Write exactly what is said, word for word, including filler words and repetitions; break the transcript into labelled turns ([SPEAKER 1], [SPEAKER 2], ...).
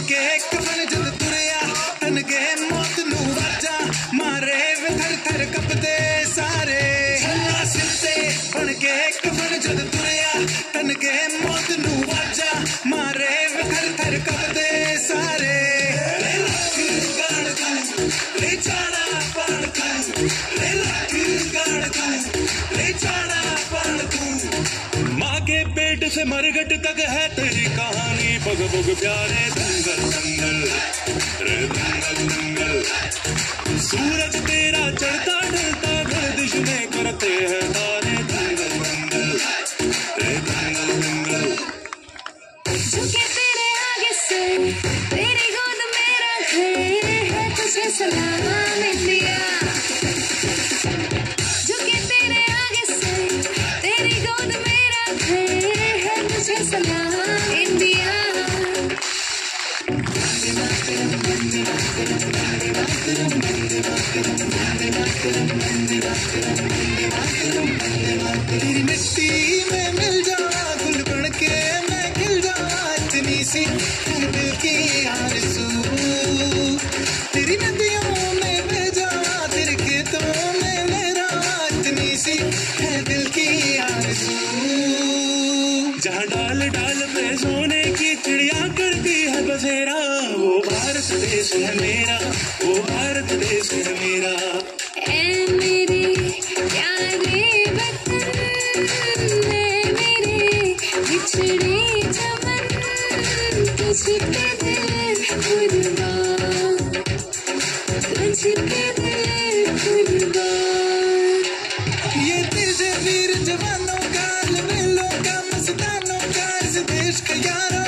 [SPEAKER 1] के कफन जद तुरया तन के मौत नू वाजा मारे वे थर थर कपदे सारे छल्ला सिरते बन के कफन जद तुरया तन के मौत नू वाजा मारे वे थर थर कपदे सारे ले लाख गाड़ तू ले चाड़ा पाड़ तू ले लाख गाड़ तू ले चाड़ा पाड़ तू माँ के पेट से मरघट तक है तेरी कहानी बग बग प्यारे दंगल दंगल रे दंगल दंगल सूरज तेरा चढ़ता ढलता गर्दिश में करते हैं तारे दंगल दंगल रे दंगल दंगल
[SPEAKER 2] झुके तेरे आगे से तेरी गोद मेरा घर है तुझे सलाम इंडिया झुके तेरे आगे से तेरी गोद मेरा घर है तुझे सलाम इंडिया
[SPEAKER 1] तेरी मिट्टी में मिल जावा गुल बन के मैं खिल जावा इतनी सी दिल की आरज़ू तेरी नदियों में बह जावा तेरे खेतों में लहरावा इतनी सी है दिल की आरज़ू जहाँ डाल डाल पे सोने की चिड़िया करती है बसेरा वो भारत देश है मेरा वो भारत देश है मेरा
[SPEAKER 2] ऐ मेरे प्यारे वतन ऐ मेरे बिछड़े चमन तुझ पे दिल कुर्बान तुझ पे दिल कुर्बान
[SPEAKER 1] ये तुझे वीर जवानों का अलबेलों का मस्तानों का इस देश का यारा